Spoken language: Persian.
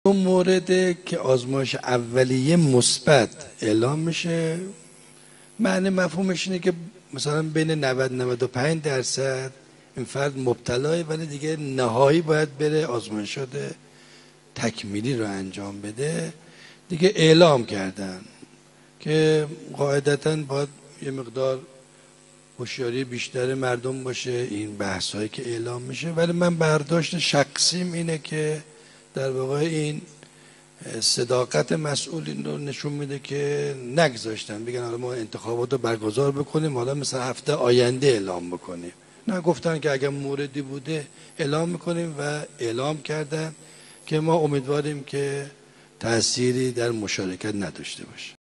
اون مورد که آزمایش اولیه مثبت اعلام میشه، معنی مفهومش اینه که مثلا بین 90-95% این فرد مبتلاه، ولی دیگه نهایی باید بره آزمایشات تکمیلی رو انجام بده. دیگه اعلام کردن که قاعدتاً باید یه مقدار هوشیاری بیشتر مردم باشه این بحثایی که اعلام میشه، ولی من برداشت شخصیم اینه که در واقع این صداقت مسئولین رو نشون میده که نگذاشتن بگن حالا ما انتخابات رو برگزار بکنیم، حالا مثلا هفته آینده اعلام بکنیم. نه، گفتن که اگر موردی بوده اعلام میکنیم و اعلام کردن که ما امیدواریم که تأثیری در مشارکت نداشته باشه.